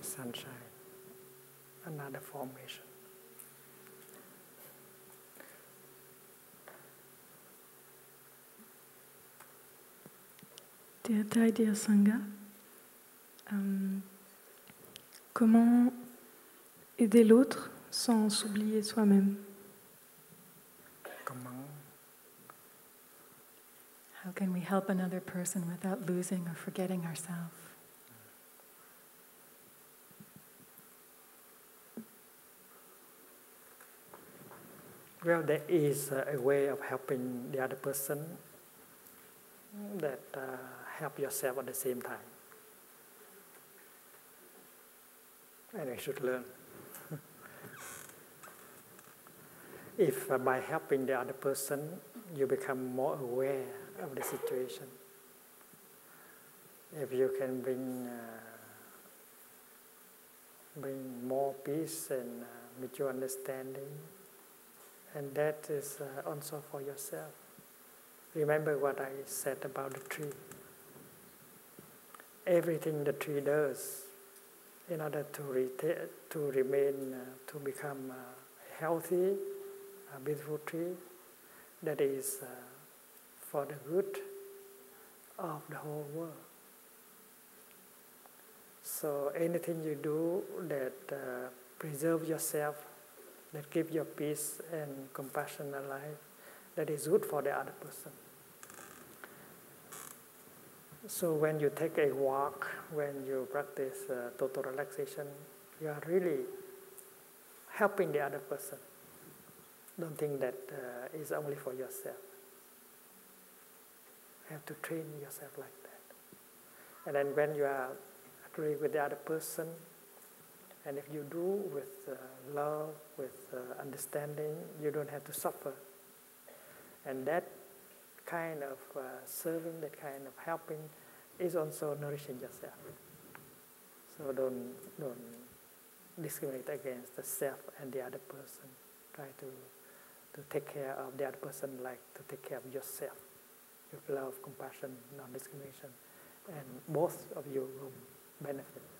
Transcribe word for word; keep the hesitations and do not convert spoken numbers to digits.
sunshine, another formation. Dear Thai, dear Sangha, um, comment aider l'autre sans s'oublier soi-même? Comment How can we help another person without losing or forgetting ourselves? Well, there is a way of helping the other person that uh, help yourself at the same time. And we should learn. If uh, by helping the other person, you become more aware of the situation. If you can bring, uh, bring more peace and uh, mutual understanding, and that is uh, also for yourself. Remember what I said about the tree. Everything the tree does in order to, reta- to remain, uh, to become uh, healthy, a beautiful tree, that is uh, for the good of the whole world. So anything you do that uh, preserve yourself, that give your peace and compassion alive, that is good for the other person. So when you take a walk, when you practice uh, total relaxation, you are really helping the other person. Don't think that uh, is only for yourself. You have to train yourself like that. And then when you are agree with the other person, and if you do with uh, love, with uh, understanding, you don't have to suffer. And that kind of uh, serving, that kind of helping, is also nourishing yourself. So don't don't discriminate against the self and the other person. Try to to take care of the other person like to take care of yourself, with love, compassion, non-discrimination, and both of you will benefit.